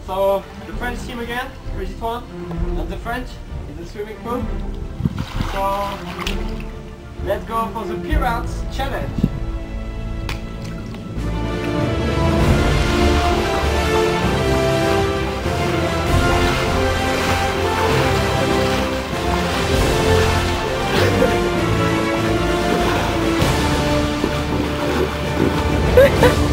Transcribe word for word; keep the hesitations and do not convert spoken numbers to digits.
So the French team again, Crazy Toine, and the French in the swimming pool. So let's go for the Pirates challenge. Ha ha ha!